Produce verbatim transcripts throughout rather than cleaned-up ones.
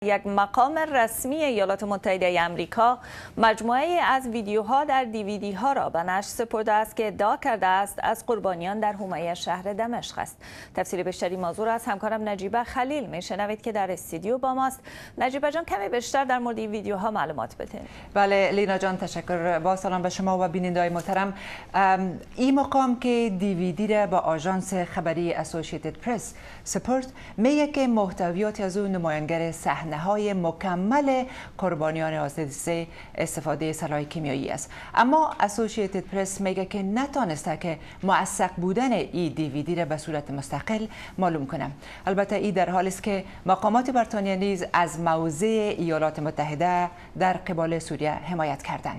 یک مقام رسمی ایالات متحده ای آمریکا مجموعه از ویدیوها در دیویدی ها را به نشر سپرده است که ادعا کرده است از قربانیان در حومه شهر دمشق است. تفصیل بیشتری موضوع را از همکارم نجیبه خلیل میشنوید که در استودیو با ماست. نجیبه جان، کمی بیشتر در مورد این ویدیوها معلومات بدین. بله لینا جان، تشکر. با سلام به شما و بیننده‌های محترم. این مقام که دیویدی را با آژانس خبری اسوسییتد پرس سپرد میگه که محتویات از اون نمایانگر صحنه های مکمل قربانیان حادثه استفاده سلاح کیمیایی است، اما اسوسییتد پرس میگه که نتانسته که موثق بودن این دیویدی را به صورت مستقل معلوم کنه. البته این در حالی است که مقامات بریتانیا نیز از موضع ایالات متحده در قبال سوریه حمایت کردند.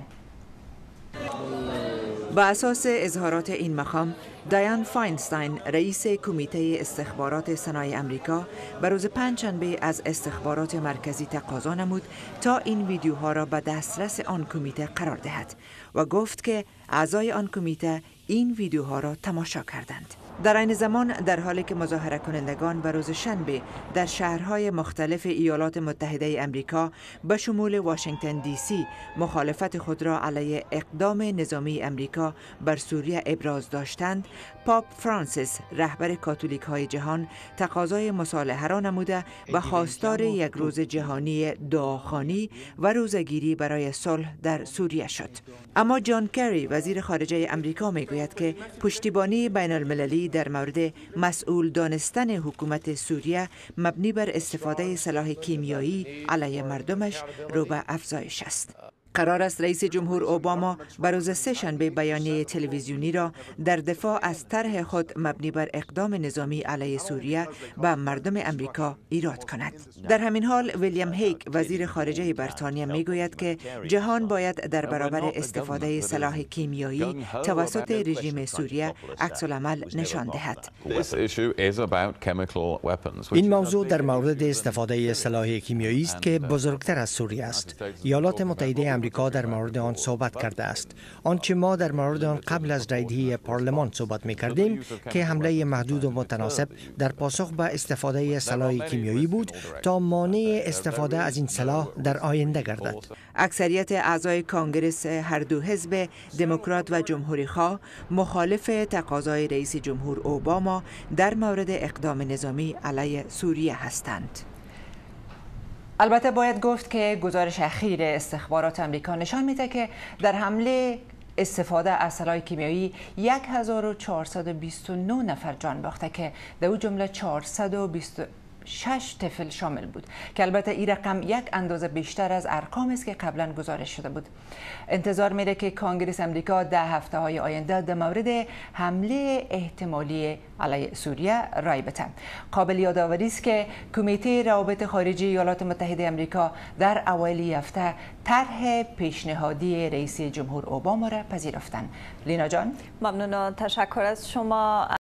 با اساس اظهارات این مقام، دایان فاینستاین رئیس کمیته استخبارات صنایع امریکا به روز پنجشنبه از استخبارات مرکزی تقاضا نمود تا این ویدیوها را به دسترس آن کمیته قرار دهد و گفت که اعضای آن کمیته این ویدیوها را تماشا کردند. در این زمان در حالی که مظاهره کنندگان به روز شنبه در شهرهای مختلف ایالات متحده ای آمریکا به شمول واشنگتن دی سی مخالفت خود را علیه اقدام نظامی امریکا بر سوریه ابراز داشتند، پاپ فرانسیس رهبر کاتولیک های جهان تقاضای مصالحه را نموده و خواستار یک روز جهانی دعاخوانی و روزه‌گیری برای صلح در سوریه شد. اما جان کری وزیر خارجه امریکا میگوید که پشتیبانی بین المللی در مورد مسئول دانستن حکومت سوریه مبنی بر استفاده سلاح کیمیایی علیه مردمش رو به افزایش است. قرار است رئیس جمهور اوباما به روز سه‌شنبه بیانیه تلویزیونی را در دفاع از طرح خود مبنی بر اقدام نظامی علیه سوریه به مردم امریکا ایراد کند. در همین حال ویلیام هیگ وزیر خارجه بریتانیا میگوید که جهان باید در برابر استفاده سلاح کیمیایی توسط رژیم سوریه عکس‌العمل نشان دهد. این موضوع در مورد استفاده سلاح کیمیایی است که بزرگتر از سوریه است. ایالات متحده امریکا در مورد آن صحبت کرده است. آنچه ما در مورد آن قبل از رایدهی پارلمان صحبت می کردیم که حمله محدود و متناسب در پاسخ به استفاده سلاح کیمیایی بود تا مانع استفاده از این سلاح در آینده گردد. اکثریت اعضای کانگرس هر دو حزب دموکرات و جمهوری خواه مخالف تقاضای رئیس جمهور اوباما در مورد اقدام نظامی علیه سوریه هستند. البته باید گفت که گزارش اخیر استخبارات آمریکا نشان میده که در حمله استفاده از سلاح کیمیایی هزار و چهارصد و بیست و نه نفر جان باخته که در او جمله چهارصد و بیست و شش طفل شامل بود که البته این رقم یک اندازه بیشتر از ارقام است که قبلا گزارش شده بود. انتظار میره که کانگرس امریکا ده هفته های آینده در مورد حمله احتمالی علیه سوریه رای بده. قابل یادآوری است که کمیته روابط خارجی ایالات متحده امریکا در اوایل هفته طرح پیشنهادی رئیس جمهور اوباما را پذیرفتند. لینا جان، ممنون و تشکر از شما.